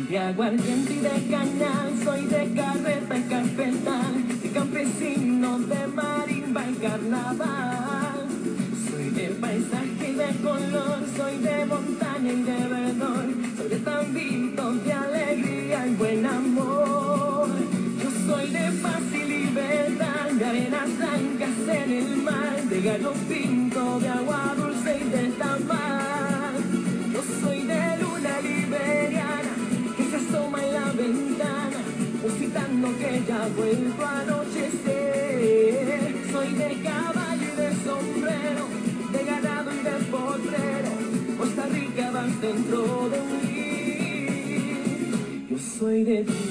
de aguardiente y de cañal, soy de carreta y carpetal, de campesino, de marimba y carnaval. Soy de paisaje y de color, soy de montaña y de verdor, soy de tambitos de alegría y buen amor. Yo soy de paz y libertad, de arenas blancas en el mar, de gallo pinto, de agua dulce y de tamal. Yo soy de luna liberiana que se asoma en la ventana, musitando que ya vuelvo a anochecer. Soy de caballo y de sombrero, de ganado y de potrero, Costa Rica vas dentro de mí. Yo soy de ti.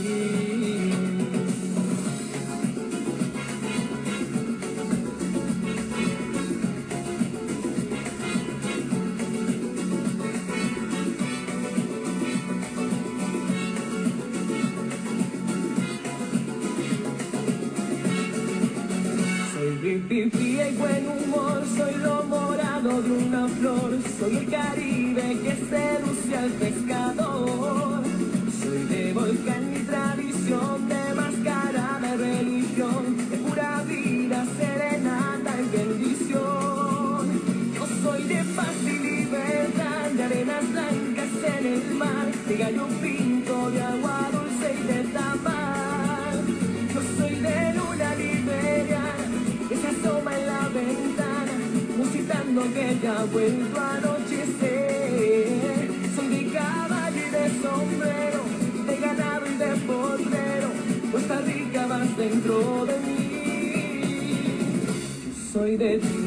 Pipi y buen humor, soy lo morado de una flor, soy el Caribe que seduce al pescador. Soy de volcán y tradición, de máscara de religión, de pura vida, serenata y bendición. Yo soy de paz y libertad, de arenas blancas en el mar, de gallo pinto, de agua dulce y de tamal. Yo soy de luna liberiana que se asoma en la ventana, musitando que ya ha vuelto a anochecer. Soy de caballo y de sombrero, de ganado y de potrero, Costa Rica vas dentro de mí. Yo soy de ti.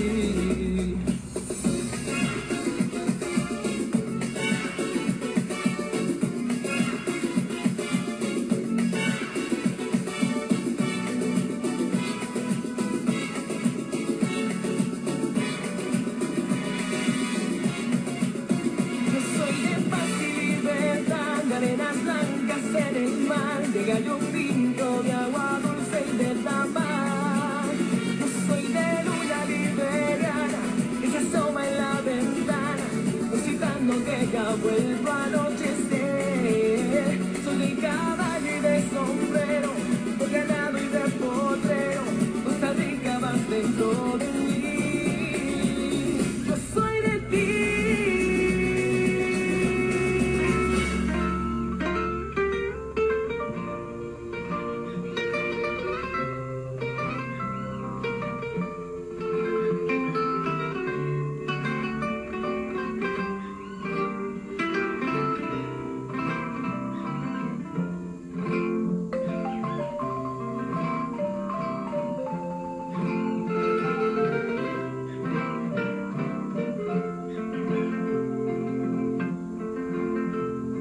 Arenas blancas en el mar, de gallo pinto, de agua dulce y de tamal. Yo soy de luna liberiana que se asoma en la ventana, musitando que ya vuelvo a anochecer. Soy de caballo y de sombrero, de ganado y de potrero, Costa Rica vas dentro de mí. Yo soy de ti.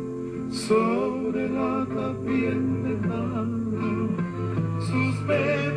Sobre la tapia de sus